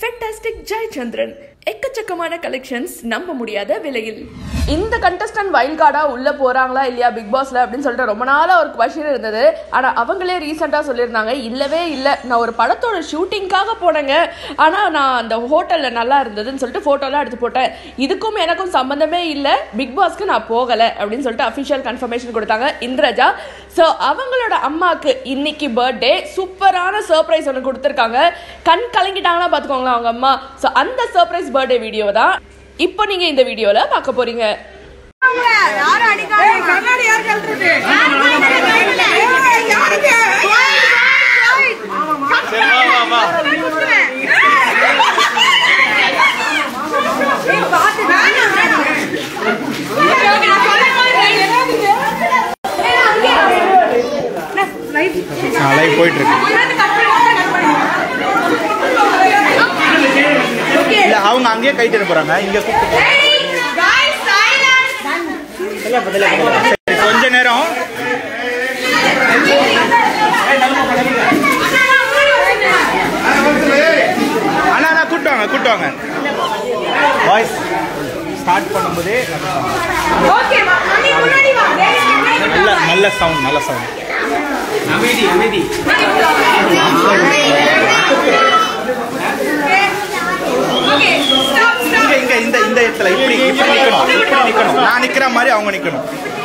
Fantastic Jayachandran. எக்கச்சக்கமான collections நம்ப முடியாத விலையில். இந்த கண்டஸ்டன்ட் வைல்ட் கார்டா உள்ள போறாங்களா இல்லையா பிக் பாஸ்ல அப்படின்னு சொல்லிட்டு ரொம்ப நாளா ஒரு क्वेश्चन இருந்தது. ஆனா அவங்களே ரீசெண்டா சொல்லியிருந்தாங்க இல்லவே இல்லை, நான் ஒரு படத்தோட ஷூட்டிங்காக போனேங்க, ஆனா நான் அந்த ஹோட்டல்ல நல்லா இருந்ததுன்னு சொல்லிட்டு போட்டோலாம் எடுத்து போட்டேன், இதுக்கும் எனக்கும் சம்பந்தமே இல்லை, பிக் பாஸ்க்கு நான் போகலை அப்படின்னு சொல்லிட்டு அஃபிஷியல் கன்ஃபர்மேஷன் கொடுத்தாங்க இந்திரஜா. ஸோ அவங்களோட அம்மாவுக்கு இன்னைக்கு பர்த்டே, சூப்பரான சர்ப்ரைஸ் ஒன்று கொடுத்துருக்காங்க. கண் கலங்கிட்டாங்கன்னா பார்த்துக்கோங்களேன் அவங்க அம்மா. ஸோ அந்த சர்ப்ரைஸ் பர்த்டே வீடியோ தான் இப்போ நீங்க இந்த வீடியோல பார்க்க போறீங்க. லைவ் போயிட்டு இருக்கு. இல்ல அவங்க அங்கேயே கைட்டு போறாங்க, இங்க கொஞ்ச நேரம் அண்ணா கூட்டுவாங்க வாய்ஸ் ஸ்டார்ட் பண்ணும்போது நல்ல சவுண்ட் அமைதி இந்த இடத்துல இப்படி நிக்கணும், நான் நிக்கிற மாதிரி அவங்க நிக்கணும்.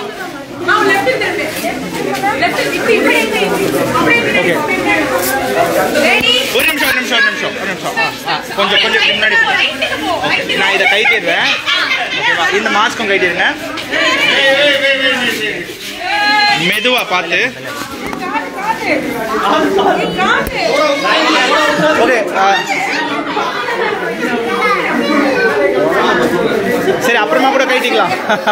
ஒரு நிமிஷம் கொஞ்சம் முன்னாடி நான் இதை கைட்டிடுவேன். இந்த மாஸ்க்கும் கைட்டிடுங்க, மெதுவா பார்த்து. ஓகே சரி, அப்புறமா கூட கைட்டிக்கலாம்.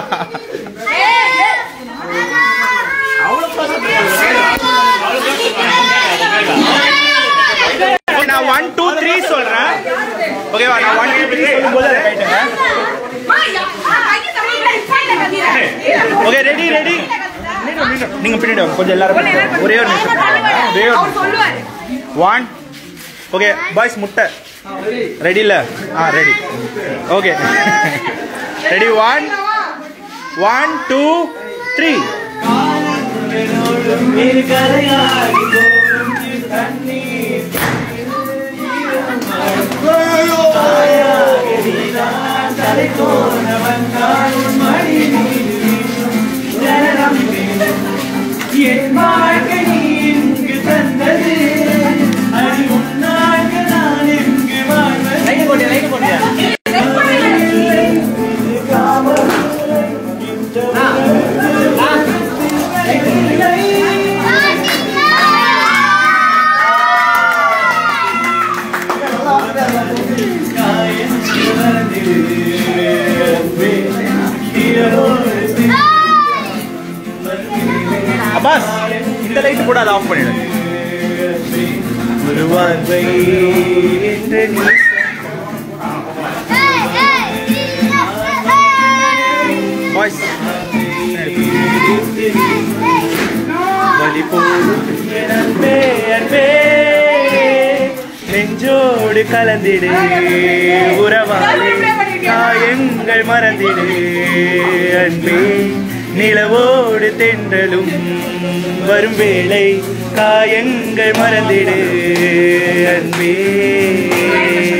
நான் 1 2 3 சொல்றேன், ஓகேவா? நான் 1 2 3 சொல்லும்போது அதை கைட்டுங்க. ஓகே, ரெடி நீங்க பின்னாடி கொஞ்சம் எல்லாரும் ஒரே ஒரு நிமிஷம் 1. ஓகே பாய்ஸ், முட்டை ரெடி இல்ல? ரெடி. Okay ready, 1 2 3. அப்பாஸ், இந்த லைட் கூட அதை ஆஃப் பண்ணிடு. நெஞ்சோடு கலந்திடு உறவாளே, காயங்கள் மறந்திடு அன்பே, நிலவோடு தென்றலும் வரும் வேளை, காயங்கள் மறந்திடு அன்பே.